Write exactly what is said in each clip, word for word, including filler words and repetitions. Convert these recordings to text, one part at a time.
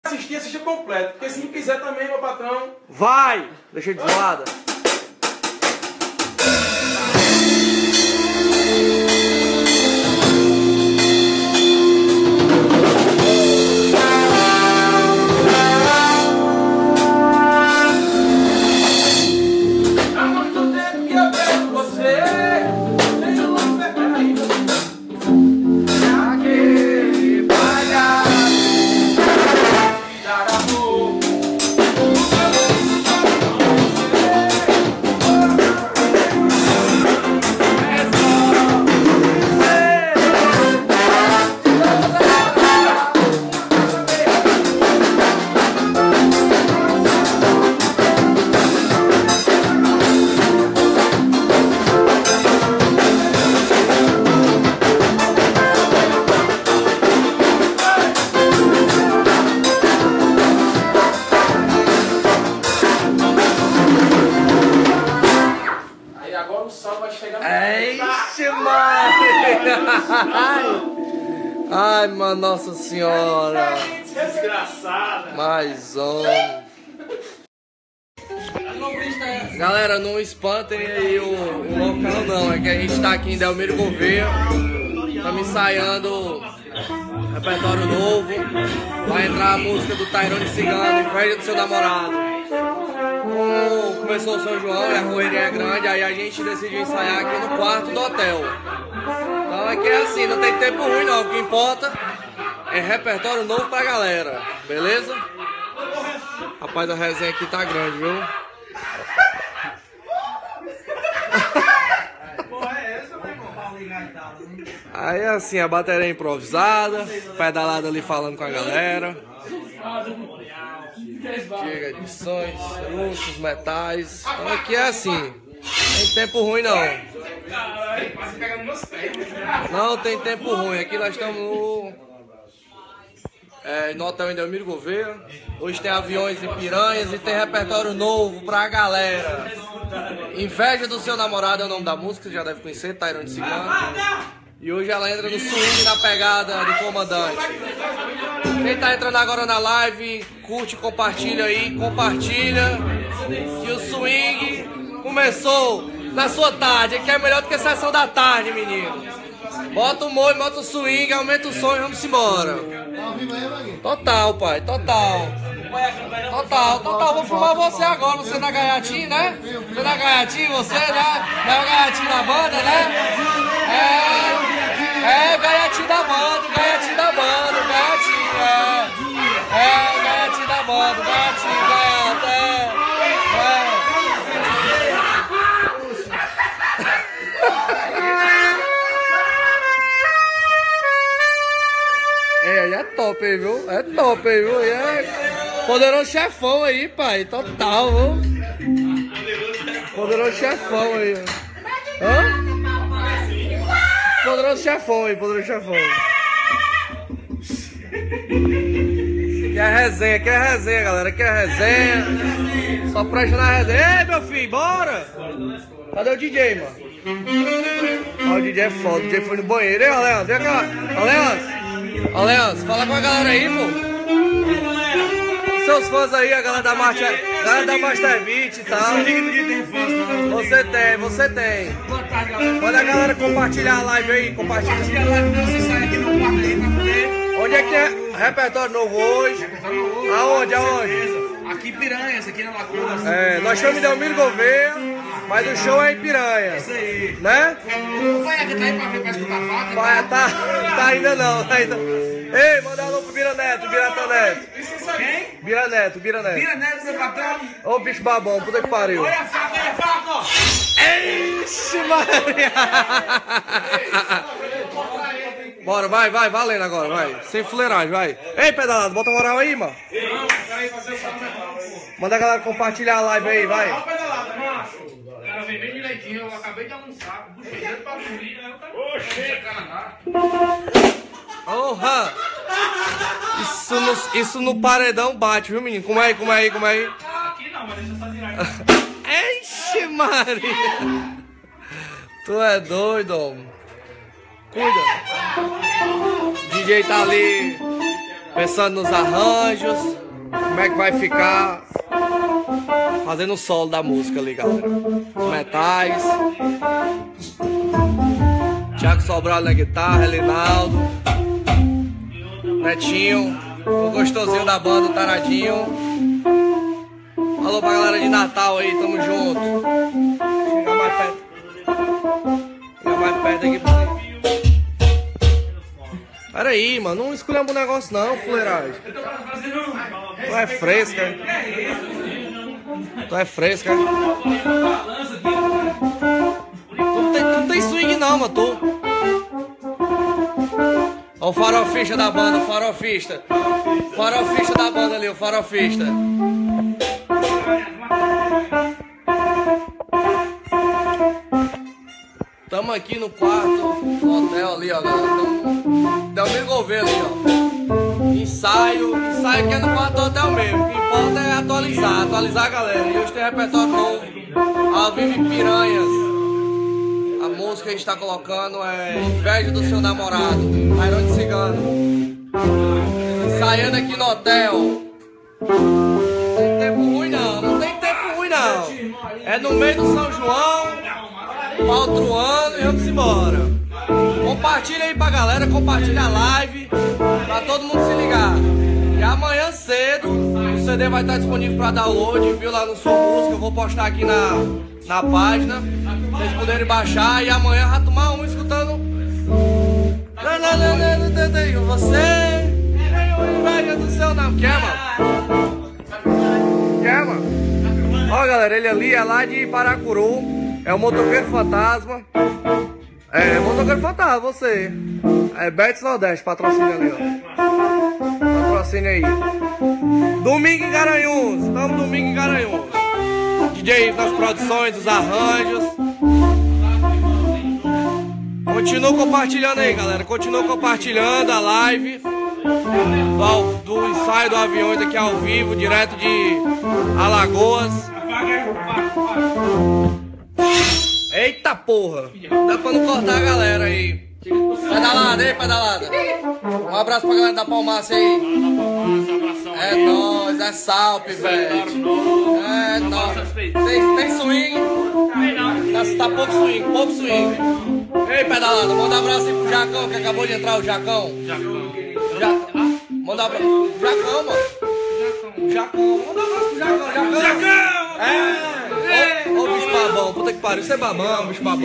Assistir, assistir completo. Porque se não quiser também, meu patrão... Vai! Deixa de zoada. Ai, mano, nossa senhora. Desgraçada. Mais um. Galera, não espantem aí o, o local não. É que a gente tá aqui em Delmiro Gouveia. Estamos ensaiando repertório novo. Vai entrar a música do Tyrone Cigano, Inveja do Seu Namorado. Como começou o São João e a correria é grande, aí a gente decidiu ensaiar aqui no quarto do hotel. Então aqui é assim, não tem tempo ruim não, o que importa é repertório novo pra galera, beleza? Rapaz, a resenha aqui tá grande, viu? Aí assim, a bateria é improvisada, pedalada ali falando com a galera. Chega de sons, russos, metais. Então aqui é assim, não tem tempo ruim não. Não tem tempo ruim, aqui nós estamos no, é, no hotel em Delmiro Gouveia. Hoje tem aviões e piranhas e tem repertório novo pra galera. Inveja do Seu Namorado é o nome da música, você já deve conhecer, Tyrone Cigano. E hoje ela entra no swing na pegada do comandante. Quem tá entrando agora na live, curte, compartilha aí, compartilha. Que o swing começou na sua tarde, que é melhor do que a sessão da tarde, menino. Bota o molho, bota o swing, aumenta o som e vamos embora. Total, pai, total. Total, total, vou filmar você agora, você na gaiatinha, né? Você na gaiatinha, você, né? É o gaiatinho da banda, né? É, é o gaiatinho da banda, o gaiatinho da banda, o gaiatinho, é. É o gaiatinho da banda, o gaiatinho, gaiato, é. É. É, é top aí, viu? É top aí, viu? É poderoso chefão aí, pai. Total, viu? Poderoso chefão aí. Hã? Poderoso chefão aí, poderoso chefão. Que é resenha, que é resenha, galera. Que é resenha. Só presta na resenha. Ei, meu filho, bora! Cadê o D J, mano? Ó, o D J é foda. O D J foi no banheiro. Ei, Aleandro, vem cá. Aleandro. Aleandro, fala com a galera aí, pô. Seus fãs aí, a galera da Master, galera da Master Beat e tal. Você tem, você tem. Boa tarde, galera. Manda a galera compartilhar a live aí, compartilha. Compartilha a live, não se sai aqui no quarto aí pra poder. Onde é que tem repertório novo hoje? Repertório novo. Aonde, aonde? Aqui em Piranhas, aqui na Lagoa. É, nós estamos em Delmiro Gouveia, mas o show é em Piranha. Isso aí. Né? O pai aqui tá aí pra ver, pra escutar a faca. Vai, tá, tá ainda não, tá ainda. Ei, manda alô pro Bira Neto, Birata Neto. Quem? Bira Neto, Bira Neto. Bira Neto, meu patrão. Ô bicho babão, puta que pariu. Olha a faca, olha a faca, ó. Eixe, Maria. Bora, vai, vai, valendo agora, vai. Sem fuleiragem, vai. Ei, pedalado, bota moral aí, mano. Manda a galera compartilhar a live aí, vai. O cara vem bem direitinho, eu acabei de almoçar. Bucheiro pra dormir, né? Oxê. Porra! Isso no, isso no paredão bate, viu, menino? Como é aí, como é aí, como é aí? Aqui não, mas deixa eu só tirar aqui. Eixe, Maria! Tu é doido, homem. Cuida. D J tá ali Pensando nos arranjos, como é que vai ficar, fazendo o solo da música ali, galera. Os metais. Thiago Sobral na guitarra, Elinaldo, Netinho, o gostosinho da banda, o Taradinho. Alô pra galera de Natal aí, tamo junto. Chega mais perto. Chega mais perto aqui pra você. Pera aí, mano, não escolhemos o negócio não, fuleiragem. Tu é fresca. Tu é fresca. Tu não tem, tu não tem swing não, mano, tu. Ó o farofista da banda, o farofista. Farofista da banda ali, o farofista. Tamo aqui no quarto, no hotel ali, ó, galera. Delmiro Gouveia ali, ó. Ensaio, ensaio que é no quarto do hotel mesmo. O que importa é atualizar, atualizar a galera. E hoje tem repertório novo, ao vivo em Piranhas. A música que a gente tá colocando é Inveja do Seu Namorado, Airão de Cigano. Ensaiando aqui no hotel. Não tem tempo ruim não, não tem tempo ruim não. É no meio do São João, outro ano e vamos embora. Compartilha aí pra galera, compartilha a live, pra todo mundo se ligar. E amanhã cedo o C D vai estar disponível pra download, viu, lá no Sua Música. Eu vou postar aqui na, na página, pra vocês poderem baixar. E amanhã vai tomar um escutando você, inveja do seu nome. Quer, mano? Quer, mano? Ó, galera, ele ali é lá de Paracuru. É o Motoqueiro Fantasma. É, Motoqueiro Fantasma, você. É Betis Nordeste, patrocínio ali, ó. Patrocínio aí. Domingo em Garanhuns. Estamos domingo em Garanhuns. D J das produções, dos arranjos. Continua compartilhando aí, galera. Continua compartilhando a live do, do ensaio do Aviões aqui ao vivo, direto de Alagoas. Eita porra! Dá pra não cortar a galera aí. Pedalada, aí, pedalada. Um abraço pra galera da Palmácia aí. É nóis, é salve, velho. É nóis. Tem, tem swing? Tá, tá pouco swing, pouco swing. Ei, pedalada, manda um abraço aí pro Jacão, que acabou de entrar, o Jacão. Jacão. Manda um abraço. Jacão, mano. Jacão. Manda um abraço pro Jacão. Jacão. Jacão. É. Ô, ô, bicho babão, puta que pariu, você é babão, bicho babão.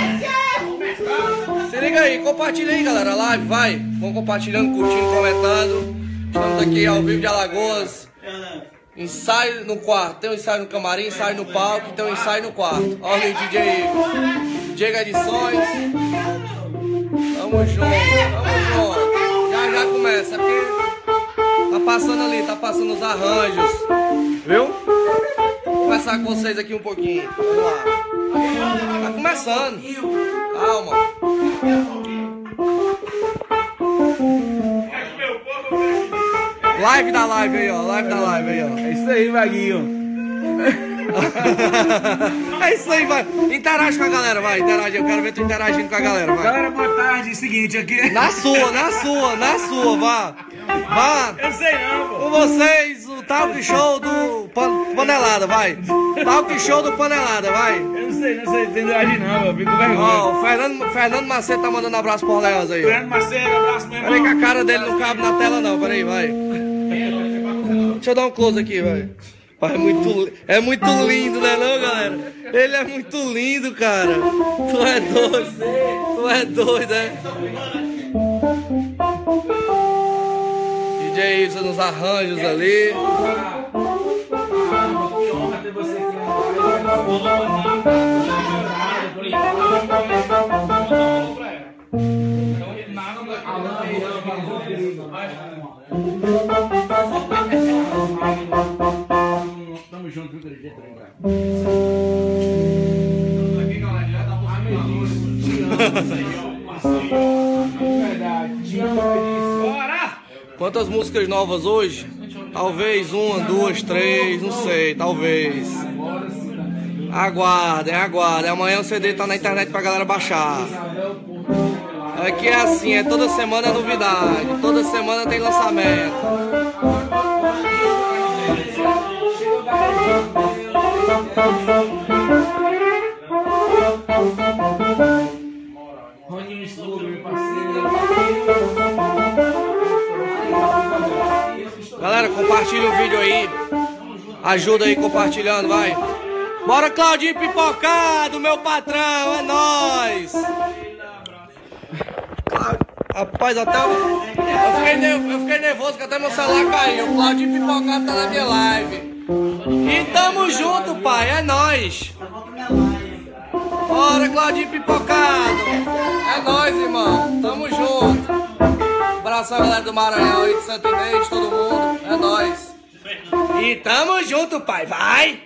Se liga aí, compartilha aí, galera, a live, vai. Vão compartilhando, curtindo, comentando. Estamos aqui ao vivo de Alagoas. Ensaio no quarto, tem um ensaio no camarim, ensaio no palco, tem um ensaio no quarto. Ó o D J, D J Edições. Tamo junto, tamo junto. Já já começa, porque tá passando ali, tá passando os arranjos. Viu? Vou conversar com vocês aqui um pouquinho. Vamos lá. Tá começando. Calma. Live da live aí, ó. Live da live aí, ó. É isso aí, Vaguinho. É isso aí, vai. Interage com a galera, vai. Interage. Eu quero ver tu interagindo com a galera, vai. Galera, boa tarde. Seguinte aqui. Na sua, na sua, na sua, vá. Vá. Eu sei não, pô. Com vocês, o talk show do pan Panelada, vai. Talk show do Panelada, vai. Eu não sei, não sei. Tem interagir não, eu fico com vergonha. Ó, o Fernando, Fernando Macedo tá mandando abraço pro Orleans aí. Fernando Macedo, abraço mesmo. Peraí que a cara dele não cabe na tela não, peraí, vai. Deixa eu dar um close aqui, vai. É muito, é muito lindo, né não, galera? Ele é muito lindo, cara. Tu é doido. Tu é doido, é? D J Ibsen nos arranjos ali. Tamo junto, viu, D J? Quantas músicas novas hoje? Talvez uma, duas, três, não sei, talvez. Aguardem, aguardem. Amanhã o C D tá na internet pra galera baixar. Aqui é assim, é toda semana novidade, toda semana tem lançamento. Roninho Escuro, meu parceiro. Galera, compartilha o vídeo aí. Ajuda aí compartilhando, vai. Bora, Claudinho Pipocado, meu patrão, é nóis. Rapaz, até eu, eu, fiquei nervoso, eu fiquei nervoso que até meu celular caiu. O Claudinho Pipocado tá na minha live. E tamo junto, pai, é nóis. Bora, Claudinho Pipocado. É nóis, irmão, tamo junto. Abração, galera do Maranhão aí, de Santo Inês, todo mundo, é nóis. E tamo junto, pai, vai.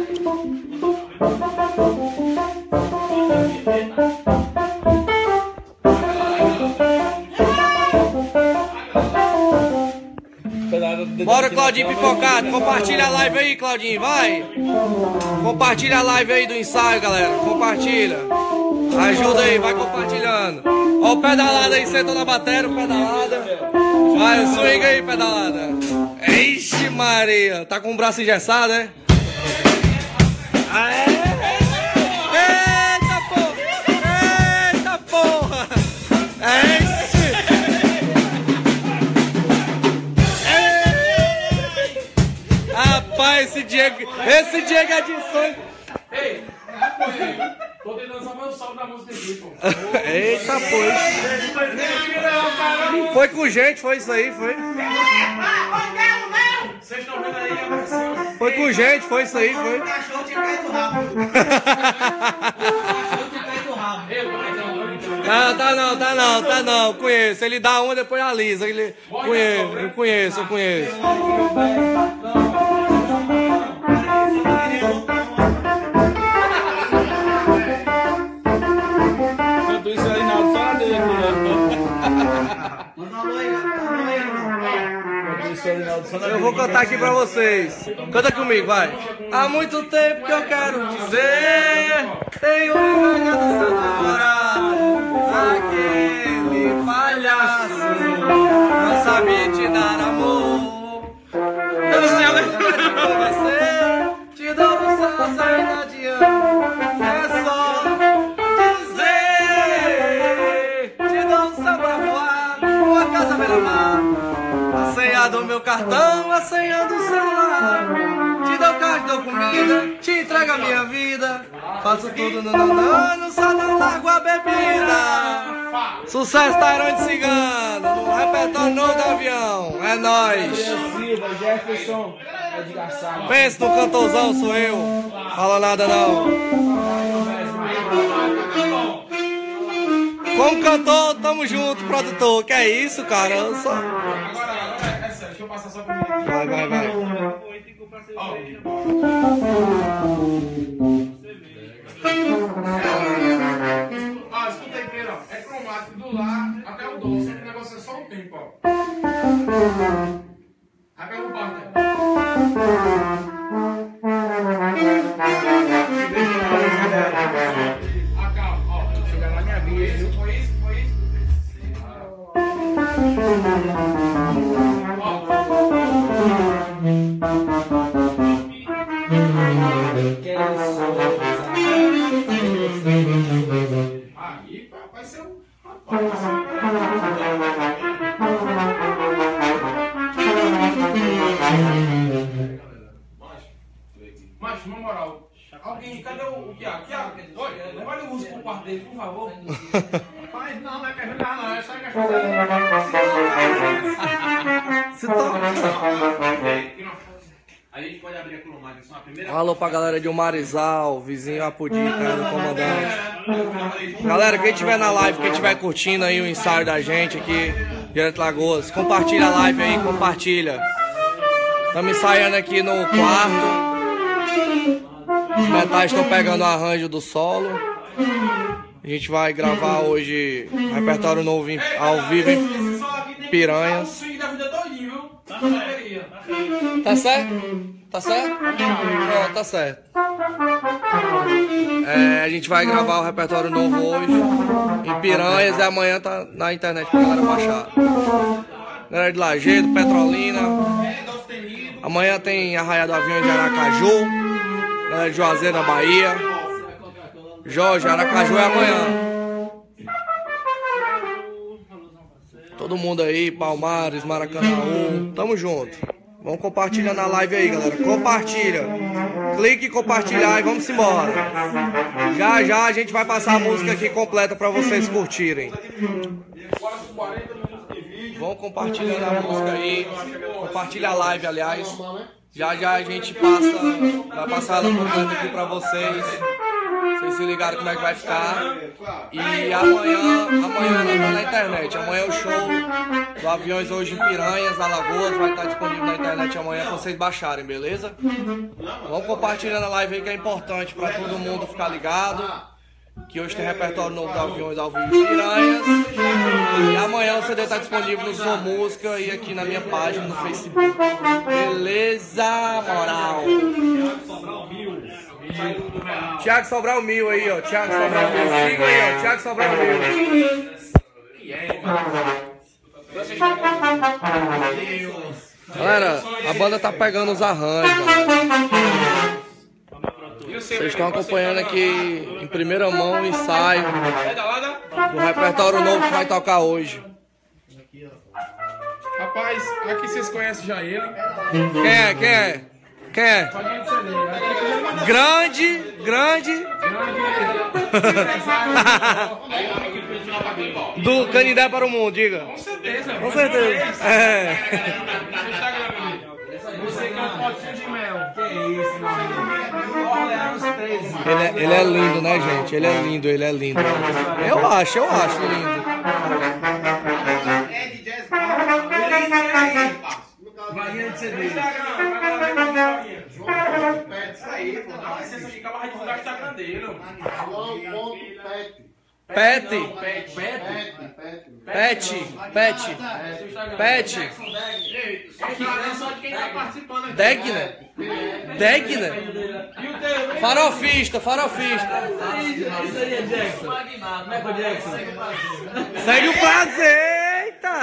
Bora, Claudinho Pipocado, compartilha a live aí, Claudinho, vai. Compartilha a live aí do ensaio, galera, compartilha. Ajuda aí, vai compartilhando. Ó o pedalada aí, sentou na bateria, o pedalada. Vai, o swing aí, pedalada. Ixi Maria, tá com o braço engessado, né? Aê! Eita porra! Eita porra! Ixi! Rapaz, esse Diego, esse Diego é de sonho. Ei, tô tentando só fazer o salve da música aqui, pô. Eita, pois. Foi com gente, foi isso aí, foi. Vocês estão vendo aí a versão? Foi com gente, foi isso aí, foi. O cachorro tinha caído rápido. O cachorro tinha caído rápido. Eu tô brincando, tô brincando. Não, tá não, tá não, tá não, conheço. Ele dá uma, depois alisa. Ele... Conheço, eu conheço, eu conheço. Enquanto isso, aí Arinaldo só na dele aqui, né? Manda uma alô aí, manda uma alô aí, Enquanto isso, Arinaldo só na Eu dele. vou cantar aqui pra vocês. Canta comigo, vai. Há muito tempo que eu quero dizer, tenho inveja do seu namorado, aquele palhaço, não sabia te dar amor. Eu já me te convencer, te dou um salto ainda te amo. É só dizer, te dou um samba pra voar, uma casa beira-mar. A senha do meu cartão, a senha do celular. Te dou carro, te dou comida, te entrego a minha vida. Faço tudo no nanano, só não largo a bebida. Sucesso Tairão de Cigano, no repertório novo do avião. É nóis. Silva, Jefferson, Edgar Sá. Pensa no cantorzão, sou eu. Fala nada não. Como cantor, tamo junto, produtor. Que é isso, cara? Eu só... Agora, agora, é sério, deixa eu passar só pra mim aqui. Vai, vai, vai. Ah, escuta aí, Pedro, ó. É cromático do lá até o dó, só que o negócio é só o tempo, ó. Aí pega o parte. Ah, calma, ó. Chegar lá, minha vida, viu? Foi isso, foi isso. Aí vai ser um. Mas, na moral, alguém, cadê o Tiago? Tiago, olha, olha o uso por parte dele, por favor. Mas não, não é questão de nada, não, é só questão de. Se toca. A gente pode abrir a cromática, só a primeira. Alô pra galera de Umarizal, vizinho Apodita, do comandante. Galera, quem tiver na live, quem tiver curtindo aí o ensaio da gente aqui, direto de Lagoas, compartilha a live aí, compartilha. Estamos ensaiando aqui no quarto. Os metais estão pegando o arranjo do solo. A gente vai gravar hoje repertório novo em- ao vivo em Piranhas. Tá certo? Tá certo? Ó, tá certo. É, a gente vai gravar o repertório novo hoje em Piranhas e amanhã tá na internet pra galera baixar. Galera de Lajeado, Petrolina. Amanhã tem Arraial do Aviões de Aracaju. Galera de Juazeiro, na Bahia. Jorge, Aracaju é amanhã. Todo mundo aí, Palmares, Maracanã, tamo junto. Vamos compartilhar na live aí, galera. Compartilha. Clique em compartilhar e vamos embora. Já já a gente vai passar a música aqui completa pra vocês curtirem. Vamos compartilhando a música aí. Compartilha a live, aliás. Já já a gente passa, vai passar ela completa aqui pra vocês. Vocês se ligaram como é que vai ficar. E amanhã, amanhã ela tá na internet. Amanhã o show do Aviões hoje em Piranhas, Alagoas, vai estar disponível na internet amanhã pra vocês baixarem, beleza? Vamos compartilhando a live aí que é importante pra todo mundo ficar ligado. Que hoje tem repertório novo do Aviões ao vivo em Piranhas. E amanhã o C D tá disponível no Som Música e aqui na minha página no Facebook. Beleza, moral? Thiago Sobral Mil aí, ó. Thiago Sobral Mil. Siga aí, ó. Thiago Sobral Mil. Galera, a banda tá pegando os arranjos, galera. Vocês estão acompanhando aqui em primeira mão o ensaio do repertório novo que vai tocar hoje. Rapaz, aqui vocês conhecem já ele. Quem é? Quem é? Quem é? Grande, grande. Do Canindé para o Mundo, diga. Com certeza. Com certeza. É. Você que é um potinho de mel. Que isso, mano. Orleans treze. Ele é, ele é lindo, né, gente? Ele é lindo, ele é lindo. Eu acho, eu acho lindo. É de jazz. Varinha de C D. Isso aí, pô. Dá licença aqui que eu vou divulgar o Instagram dele. Pet, Pet. Pet, Pet, Pet, Degner, Degner, farofista, farofista. Isso aí é Jackson. Michael Jackson. Segue o prazer, eita.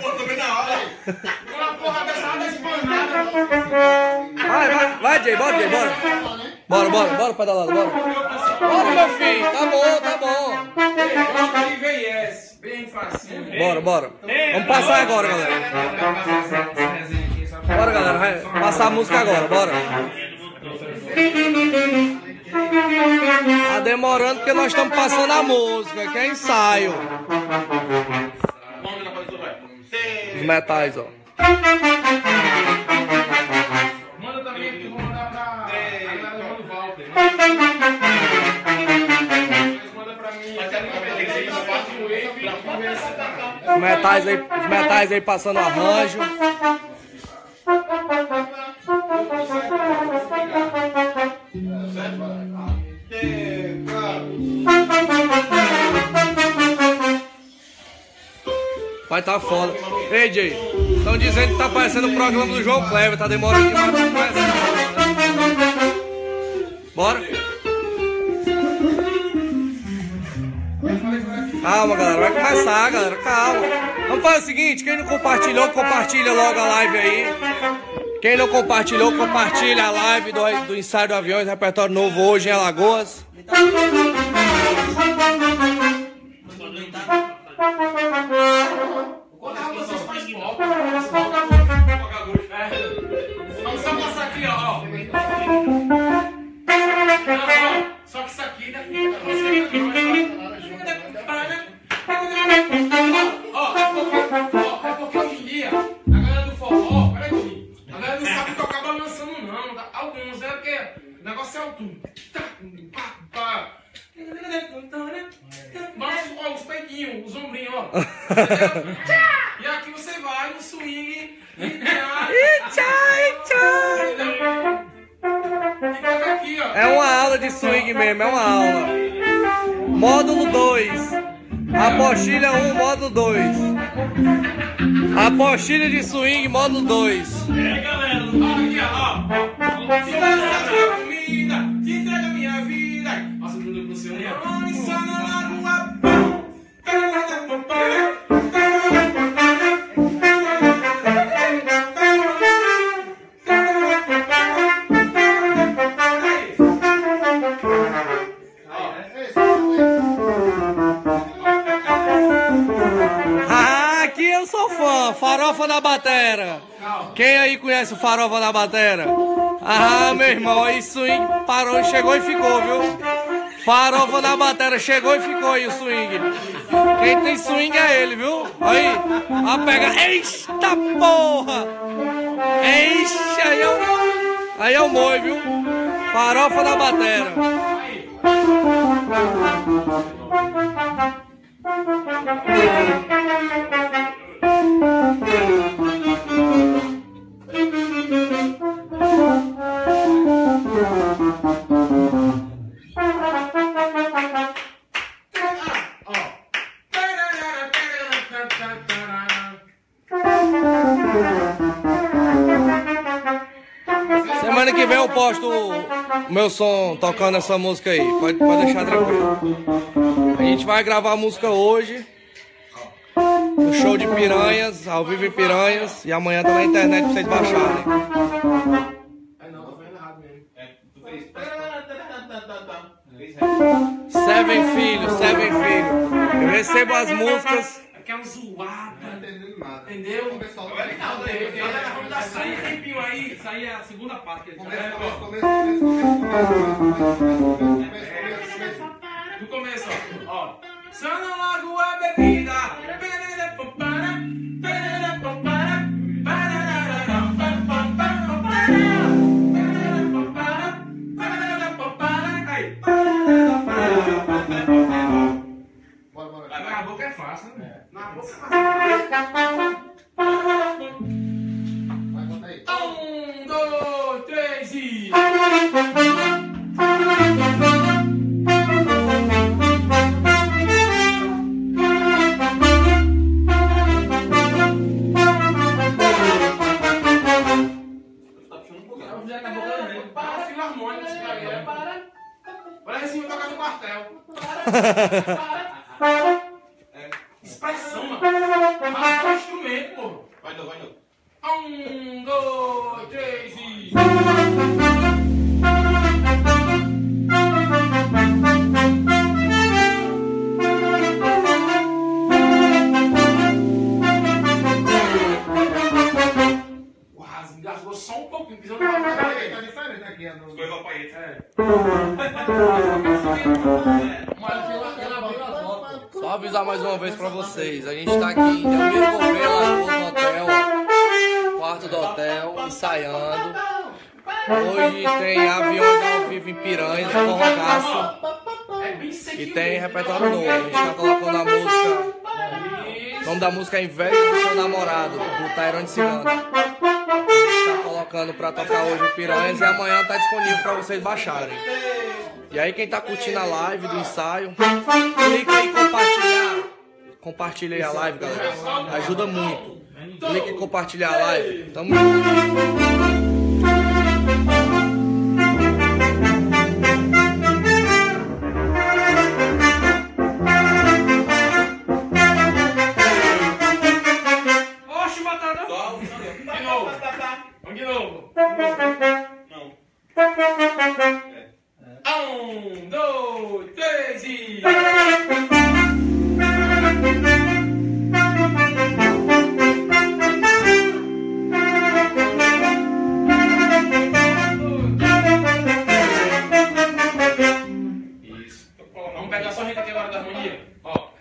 Uma porra dessa água espanada. Vai, vai, vai, Jay, bora, Jay, bora. Bora, bora, bora pedalando, bora. Bora, meu filho, tá bom, tá bom. Bem facinho. Bora, bora. Vamos passar agora, galera. Bora, galera, vai passar a música agora, bora. Tá demorando porque nós estamos passando a música, que é ensaio. Os metais, ó. Manda também que eu vou mandar pra a galera do Walter. Manda pra mim. Os metais aí, os metais aí passando arranjo. Vai tá foda. Ei, Jay, estão dizendo que tá parecendo o programa do João Kleber, tá demorando demais pra começar. Bora? Calma, galera, vai começar, galera, calma. Vamos fazer o seguinte, quem não compartilhou, compartilha logo a live aí. Quem não compartilhou, compartilha a live do, do ensaio do Aviões, repertório novo hoje em Alagoas. Vocês fazem volta. Vamos só passar aqui, ó. Só que isso aqui daqui. Ó, é porque hoje em dia a galera do forró, peraí, a galera não sabe tocar balançando, não. Alguns, né? Porque o negócio é alto. Mas ó, os peitinhos, os ombrinhos, ó. E aqui você vai no swing e aqui, ó. É uma aula de swing mesmo, é uma aula. Módulo dois. Apostilha um, módulo dois. Apostilha de swing, módulo dois. É, galera, aqui, ó. Se você quer comida, se entrega minha vida. conhece o Farofa da batera? Ah, meu irmão, aí swing parou, chegou e ficou, viu? Farofa da batera, chegou e ficou aí o swing. Quem tem swing é ele, viu? Aí, a pega. Eita porra! Eixe, aí é o, aí é o moi, viu? Farofa da batera. Semana que vem eu posto o meu som tocando essa música aí, pode, pode deixar tranquilo. A gente vai gravar a música hoje, no show de Piranhas, ao vivo em Piranhas, e amanhã tá na internet pra vocês baixarem. É não, tô fazendo errado mesmo. É, tu fez. Seven filhos, Seven filhos. Eu recebo as músicas. Aquela zoada. Não entendendo nada. Entendeu? O pessoal Não, não, vamos dar sair um tempinho aí. Sair a segunda parte. Começa, começa, começa, começa, começa, começa, Do começo, ó. Ó. Sana logo a bebida. Aí. Na boca é fácil, né? Na boca é fácil. Vai, bota aí. Um, dois, três e... Para, filho harmônico, esse cara. Para. Parece assim, tocar no quartel. Expressão, mano. Fala com instrumento, pô. Vai, não, vai, não. Um, dois, três e... Quase, engasgou só um pouquinho, pisou no papel. Tá diferente aqui, é no... Foi o papai, é. Só avisar mais uma vez pra vocês, a gente tá aqui em Delmiro Gouveia, Lagoas, no hotel, ó, quarto do hotel, ensaiando. Hoje tem aviões ao vivo em Piranhas, Forrogaço, É bem sequinho. e tem repertório novo. A gente tá colocando a música, o nome da música é Inveja do Seu Namorado, do Tairone Cigano. A gente tá colocando pra tocar hoje em Piranhas e amanhã tá disponível pra vocês baixarem. E aí quem tá curtindo a live do ensaio, clica aí em compartilhar. Compartilha aí a live, galera. Ajuda muito. Clica em compartilhar a live. Tamo junto. Oxe, batata. De novo. Vamos de novo. Não. Um, dois, três e... Isso. Vamos pegar só a gente aqui agora da harmonia. Ó.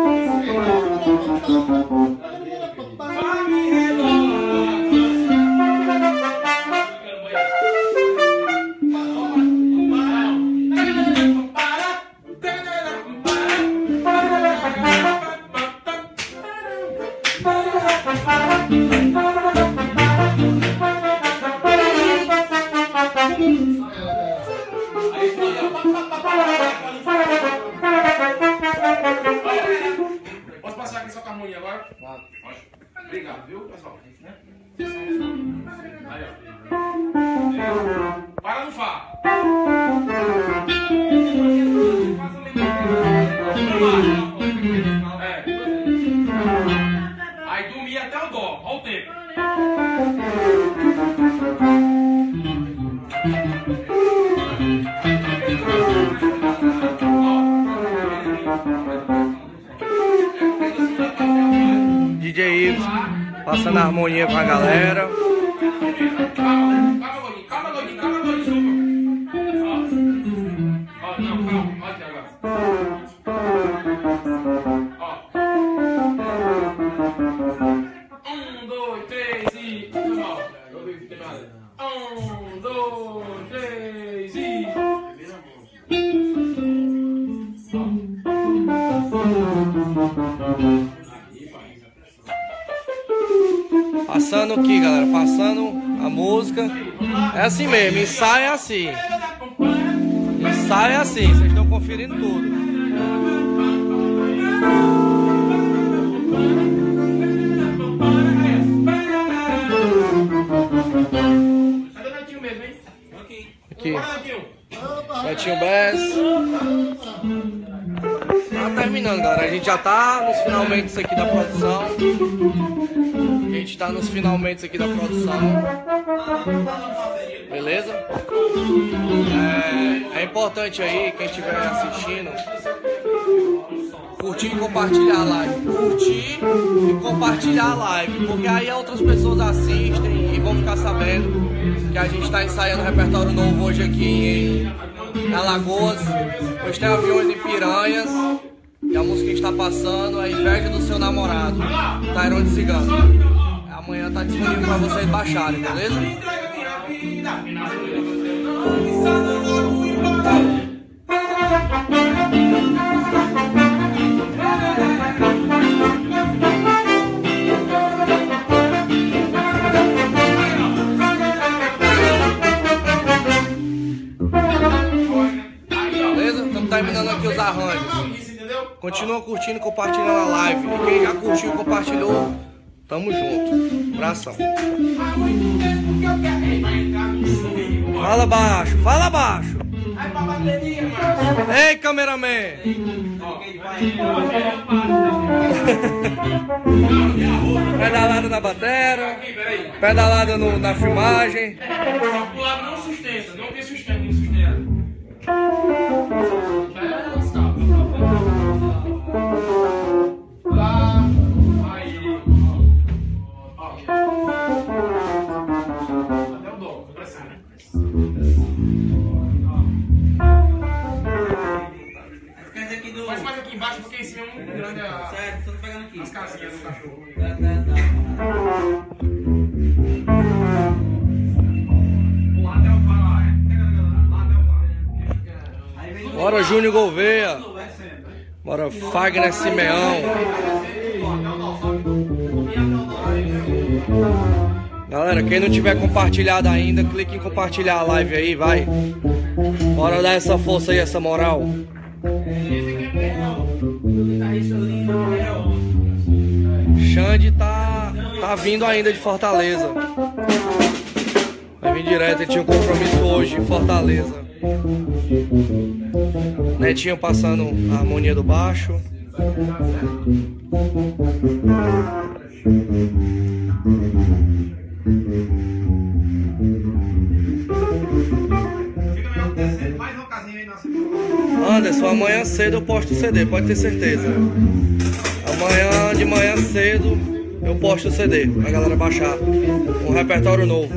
Posso passar aqui só com a harmonia agora? Claro. Obrigado, viu, pessoal? Aí, ó. Para no Fá. É. Aí do Mi até o Dó. Olha o tempo. D J Ives passando a harmonia com a galera. Calma, Gordinho. Calma, Gordinho. Calma, Gordinho. Ó, ó, não, calma. Ó aqui agora. Ó. Um, dois, três e... Foi mal. Eu vi que tem nada. Um, dois, três e... Passando aqui, galera, passando a música. É assim mesmo, ensaio é assim. Ensaio é assim, vocês estão conferindo tudo. Cadê o Netinho mesmo, hein? Aqui. Aqui. Bora, Netinho. Netinho Bass. Tá terminando, galera. A gente já tá nos finalmente aqui da produção. A gente tá nos finalmente aqui da produção. Beleza? É, é importante aí, quem estiver assistindo, curtir e compartilhar a live. Curtir e compartilhar a live. Porque aí outras pessoas assistem e vão ficar sabendo que a gente tá ensaiando repertório novo hoje aqui em Alagoas. Hoje tem Aviões e Piranhas. E a música que está passando é A Inveja do Seu Namorado, Tairone Cigano. Amanhã tá disponível para vocês baixarem, beleza? Beleza? Estamos terminando aqui os arranjos. Continua curtindo e compartilhando a live. E quem já curtiu e compartilhou, tamo junto. Abração. Fala baixo, fala baixo. Ei, cameraman. Pedalada na batera. Pedalada no, na filmagem. O lado não sustenta, não tem sustento, não sustenta. Lá, aí, ó. Até o dó, vai pra cima. Quer dizer que do... Faz mais aqui embaixo, porque em cima é muito grande a... Certo, tô pegando aqui. as casinhas do cachorro. Tá, tá, tá. Lá até o faro, lá, é. Lá até o faro. Bora, Júnior Gouveia. Bora, Fagner Simeão. Galera, quem não tiver compartilhado ainda, clique em compartilhar a live aí, vai. Bora dar essa força aí, essa moral. Xande tá, tá vindo ainda de Fortaleza. Vai vir direto, ele tinha um compromisso hoje em Fortaleza. Netinho passando a harmonia do baixo. Anderson, amanhã cedo eu posto o C D, pode ter certeza. Amanhã de manhã cedo eu posto o C D pra galera baixar um repertório novo.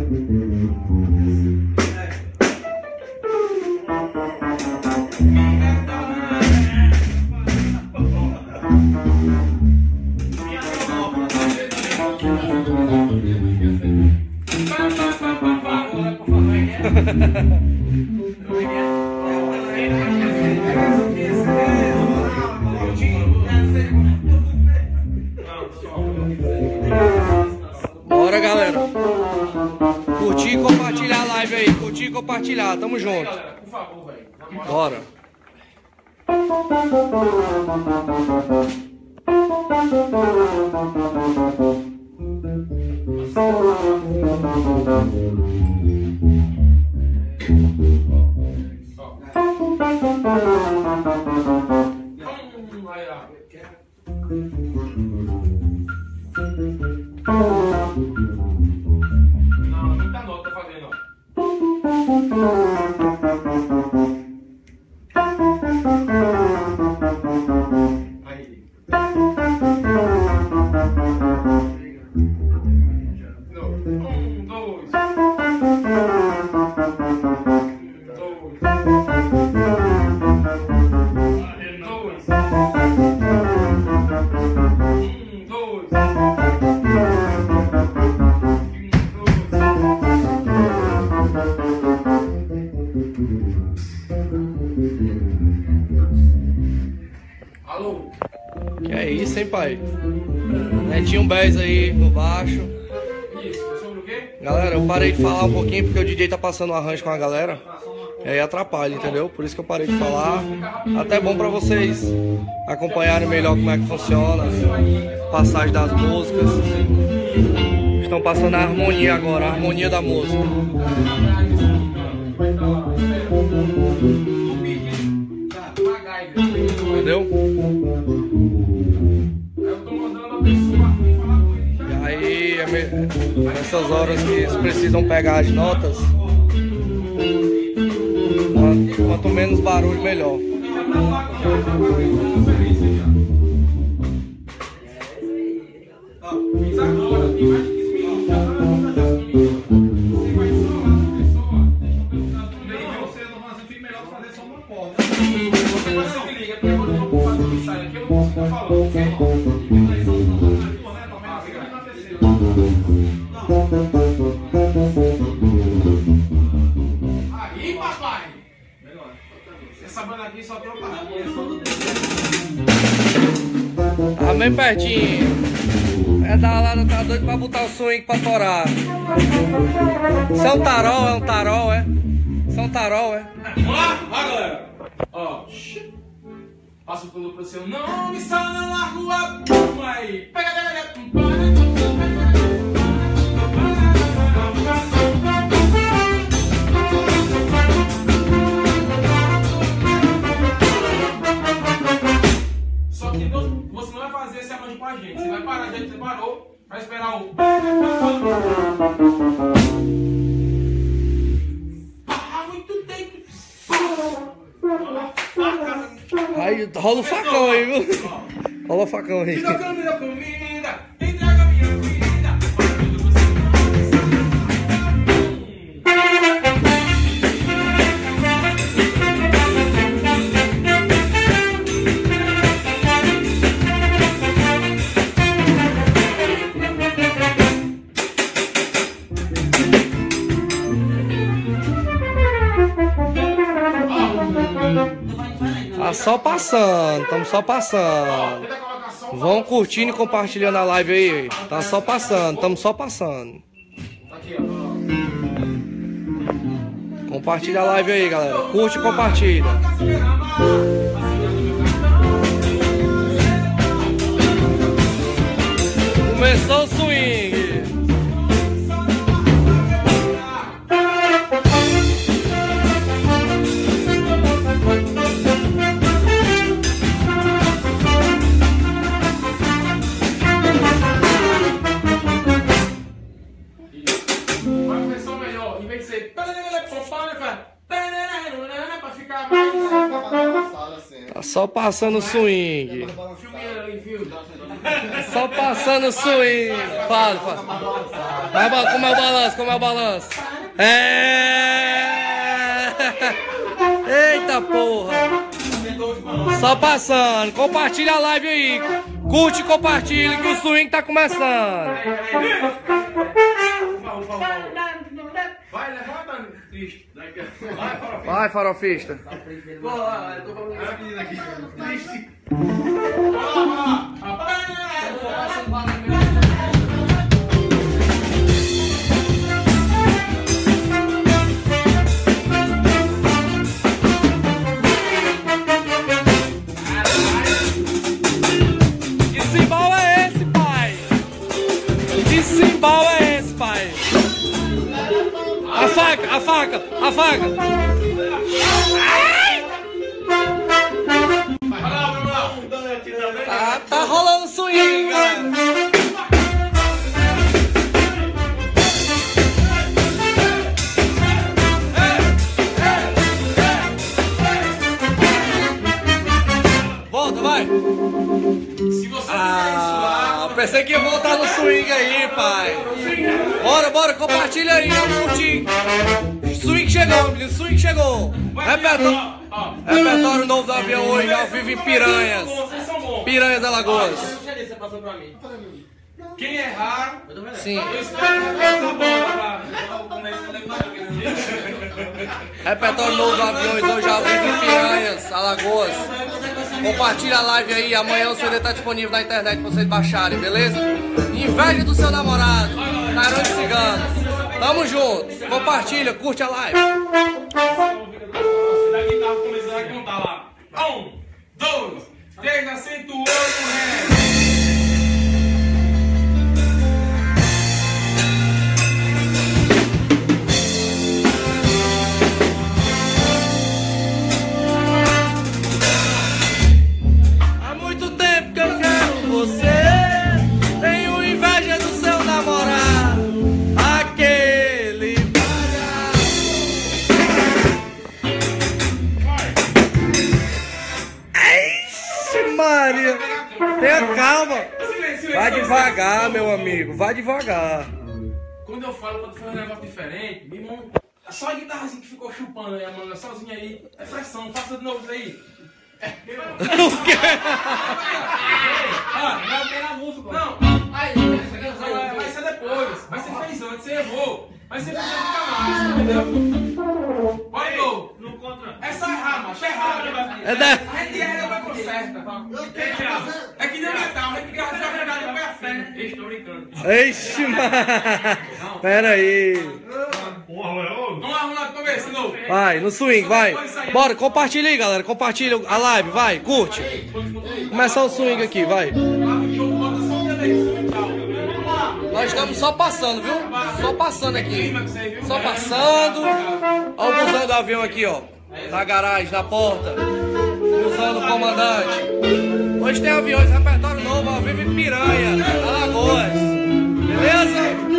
Bora, galera. Curtir e compartilhar a live aí. Curtir e compartilhar. Tamo junto. Por favor, velho. Bora. Aí, ó. Não, muita nota fazendo, ó. Aí. Não. Um, dois. pai. Netinho Bez aí no baixo. Isso, sobre o quê? Galera, eu parei de falar um pouquinho porque o D J tá passando um arranjo com a galera. E aí atrapalha, entendeu? Por isso que eu parei de falar. Até bom pra vocês acompanharem melhor como é que funciona. Passagem das músicas. Estão passando a harmonia agora, a harmonia da música. Entendeu? E aí, é me- nessas horas que eles precisam pegar as notas, quanto, quanto menos barulho, melhor. Fiz agora, tem mais de quinze minutos, já tá na boca das meninas. Você vai isolar a pessoa, deixa eu você não fazer, fica melhor fazer só uma porta. Você vai se liga, porque quando eu vou fazer o ensaio aqui, eu não posso ficar falando, aí, papai! Essa banda aqui só tem outra Tá bem pertinho. É da lado, tá doido pra botar o swing pra torar. Isso é um tarol, é um tarol, é? Isso é um tarol, é? Vamos lá? Vai, galera! Ó, passo tudo pro seu nome, só não largo a puma aí. Só que não, você não vai fazer esse arranjo com a gente. Você vai parar, já que você parou, vai esperar o. Ah, muito tempo! Aí, rola o facão aí, viu? Rola o facão aí. Tira a câmera da comida, entrega minha vida. Faz tudo você Tá só passando, estamos só passando. Vão curtindo e compartilhando a live aí. Tá só passando, estamos só passando. Compartilha a live aí, galera. Curte e compartilha. Começou o swing. Tá só passando o swing. Só passando o swing. Fala, fala. Vai, como é o balanço? Como é o balanço? É. Eita porra. Só passando. Compartilha a live aí. Curte e compartilha que o swing tá começando. Vai, levanta, triste. Vai, farofista. Pô, eu tô falando com essa menina aqui. Triste. Que cimbal é esse, pai? Que cimbal é esse, pai? A faca, a faca, a faca. Ai! Tá, tá rolando swing, galera. Volta, vai. Se você Ah, pensei que ia voltar no swing aí, pai. Bora, bora, compartilha aí, vamos curtir. Swing chegou, menino, swing chegou. Repertório, repertório novo do avião hoje, ao vivo em Piranhas. Piranhas, Alagoas. Quem errar, Sim. eu espero que essa bola. Repertório novo do aviões hoje, ao vivo em Piranhas, Alagoas. Compartilha a live aí, amanhã o C D tá disponível na internet pra vocês baixarem, beleza? Inveja do seu namorado, Tairone Cigano. Tamo junto, compartilha, curte a live. Daqui tava começando a contar lá. Um, dois, três, acentuou no ré. Tenha calma. Vai devagar, meu amigo. Vai devagar. Quando eu falo, quando foi um negócio diferente, meu irmão, só a guitarrazinha que ficou chupando aí a manga sozinha aí. É pressão, faça de novo isso aí. O quê? Ah, não tem a música. Não, aí, vai ser depois. Mas você fez antes, você errou. Mas você fez ficar mais, entendeu? Bora de novo. É só errar, macho, é errado. É da... A gente erra depois conserta, tá? É que nem metal, a gente grava a verdade depois a frente. Estou brincando. Ixi, mano. Pera aí. Vamos lá, vamos lá, começa de novo. Vai, no swing, vai. Bora, compartilha aí, galera. Compartilha a live, vai, curte. Começar o swing aqui, vai. Nós estamos só passando, viu? Só passando aqui. Só passando. Olha o busão do avião aqui, ó. Na garagem, na porta. Busão do comandante. Hoje tem aviões, repertório novo, ao vivo em Piranha, Alagoas. Beleza?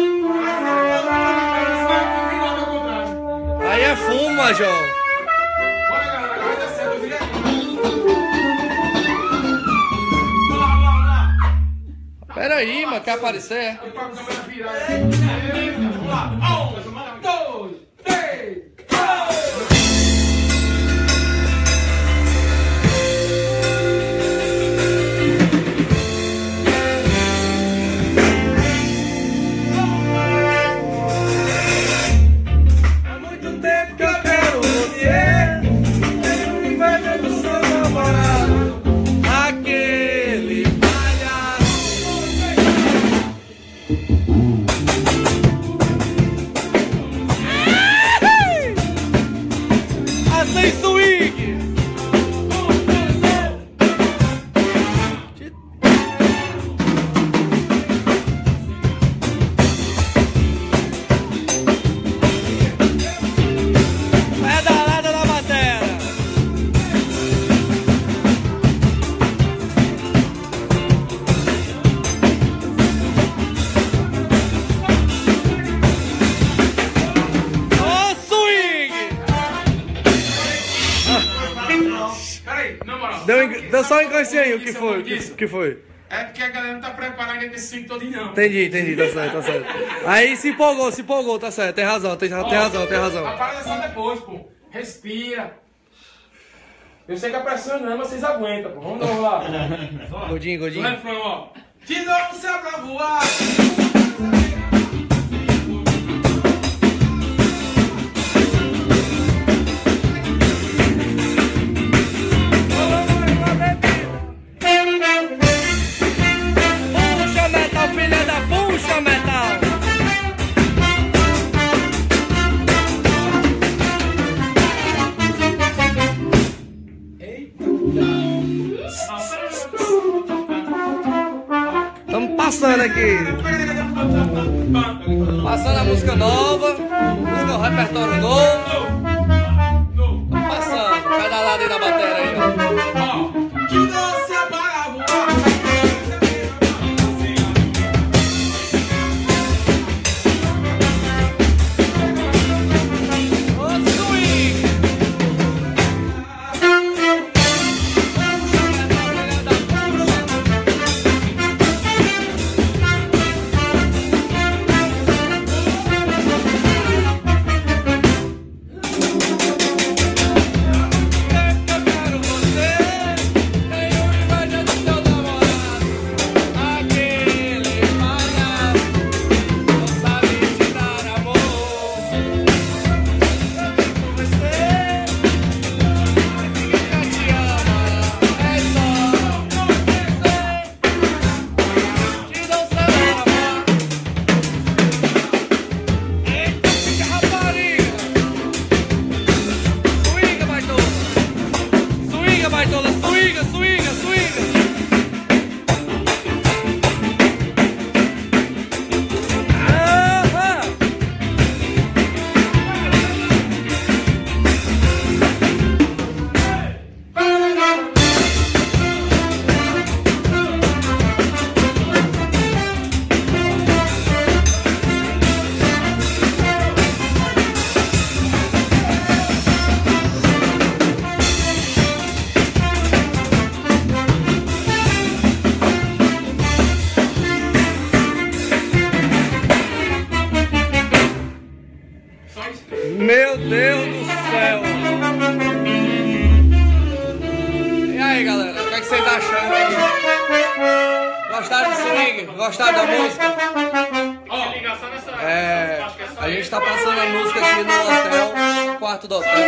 Aí é fumo, Major. Bora, galera, vai dar certo, eu virei aqui. Vamos lá, vamos lá. Pera aí, mano, quer aparecer? Vamos lá, um, dois, três, quatro. Deu só um encoicinho aí, o que foi? O que, que foi? É porque a galera não tá preparada nesse swing todo não. Entendi, entendi, tá certo, tá certo. Aí se empolgou, se empolgou, tá certo, tem razão, tem, tem razão, tem razão. A parada é só depois, pô. Respira. Eu sei que a pressão não, mas vocês aguentam, pô. Vamos, vamos lá. Godinho, godinho. Vai, Fran, ó. De novo céu pra voar. Passando aqui. Passando a música nova. Música, repertório novo. Vamos passando. Cada lado aí na bateria aí, ó. Meu Deus do céu. E aí, galera, o que, é que vocês acharam aí? Gostaram do swing? Gostaram da música? É, a gente tá passando a música aqui no hotel, no quarto do hotel,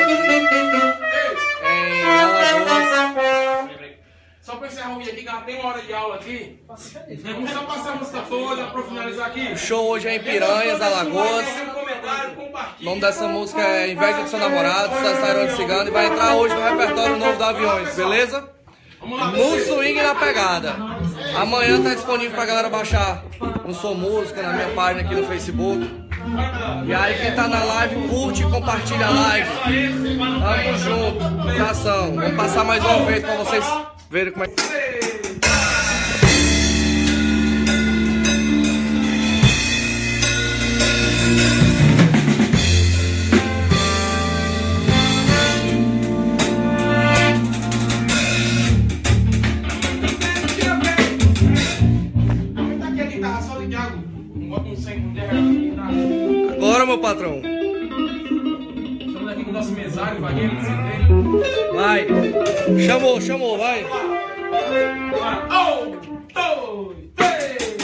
em Alagoas. Só pra encerrar o vídeo aqui, que já tem uma hora de aula aqui. Vamos só passar a música toda pra finalizar aqui. O show hoje é em Piranhas, Alagoas. O nome dessa música é Inveja do Seu Namorado, Sairão de Cigano, e vai entrar hoje no repertório novo da Aviões, beleza? No swing e na pegada. Amanhã tá disponível pra galera baixar no Sou Música, na minha página aqui no Facebook. E aí quem tá na live, curte e compartilha a live. Tamo junto, coração. Vamos passar mais uma vez pra vocês verem como é que... Agora, meu patrão. Estamos aqui com o nosso mesário, Vagueiro. Vai. Chamou, chamou, vai. Um, dois, três.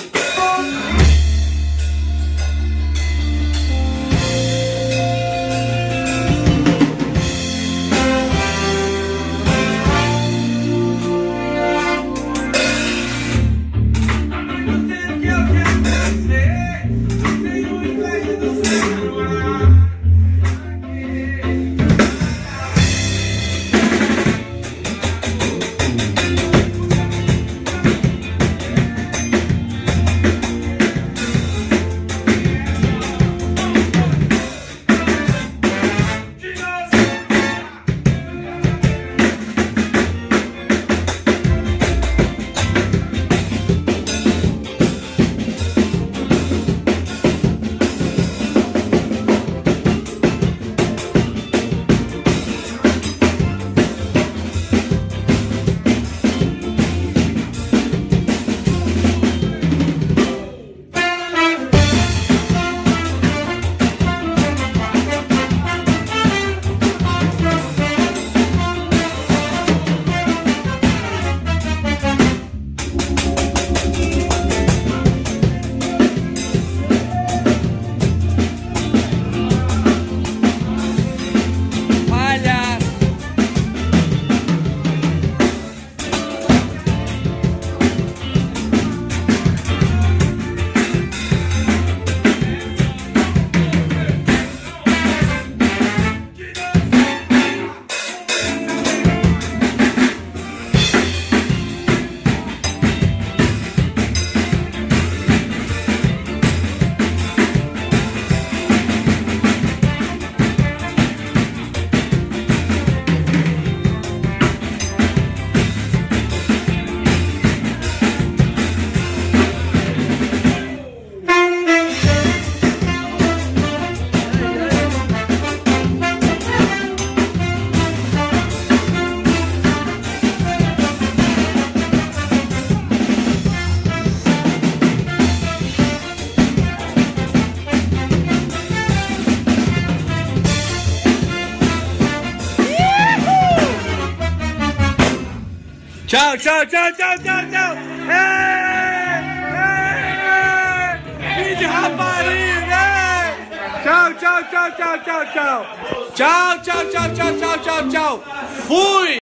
Tchau, tchau, tchau, tchau, tchau, tchau. Ei, ei, ei, de rapariga. Tchau, tchau, tchau, tchau, tchau, tchau. Tchau, tchau, tchau, tchau, tchau, tchau, tchau. Fui.